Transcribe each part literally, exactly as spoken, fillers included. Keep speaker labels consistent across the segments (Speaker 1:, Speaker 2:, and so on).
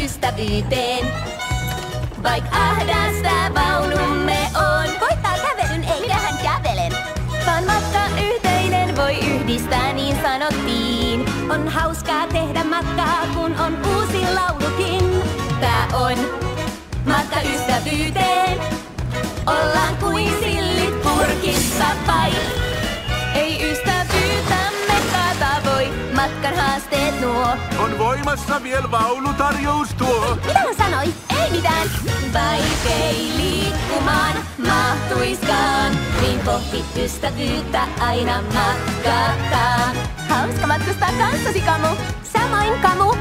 Speaker 1: ystävyyteen. Vaik ahdasta vaunumme on.
Speaker 2: Voittaa kävelyn, ei minähän kävelen.
Speaker 1: Vaan matka yhteinen voi yhdistää, niin sanottiin.
Speaker 2: On hauskaa tehdä matkaa, kun on uusi laulukin.
Speaker 1: Tää on matka ystävyyteen. Ollaan kuin sillit purkissa vai. Ei ystävyytämme kaataa voi, matkan haasteet nuo.
Speaker 3: On voimassa vielä vaunutarjous tuo.
Speaker 2: Mitä hän sanoi?
Speaker 1: Ei mitään, vaikei liikkumaan mahtuiskaan. Niin kohti ystävyyttä aina matkataan.
Speaker 2: Hauska matkustaa kanssasi, Kamu. Samoin, Kamu.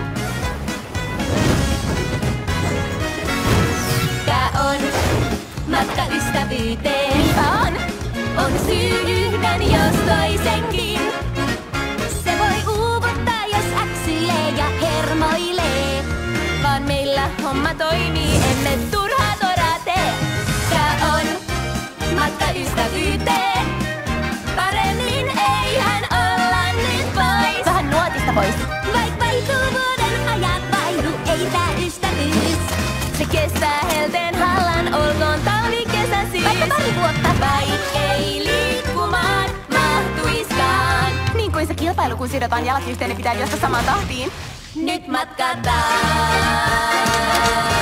Speaker 1: Tää on matka ystävyyteen.
Speaker 2: Niinpä on.
Speaker 1: On syy yhden jos toisenkin.
Speaker 2: Se voi uuvuttaa, jos äksyilee ja hermoilee.
Speaker 1: Vaan meillä homma toimii, emme turhaa toraa tee. Tää on matka ystävyyteen. Paremmin eihän olla nyt pois.
Speaker 2: Vähän nuotista pois.
Speaker 1: Vaik vaihtuu vuoden ajat vaihdu, ei tää ystävyys. Se kestää helteen hallan, olkoon talvi, kesä, syys.
Speaker 2: Vaikka pari vuotta.
Speaker 1: Vaik ei liikkumaan mahtuiskaan.
Speaker 2: Niin kuin se kilpailu, kun sidotaan jalat yhteen, niin pitää juosta samaan tahtiin.
Speaker 1: Nyt matkataan.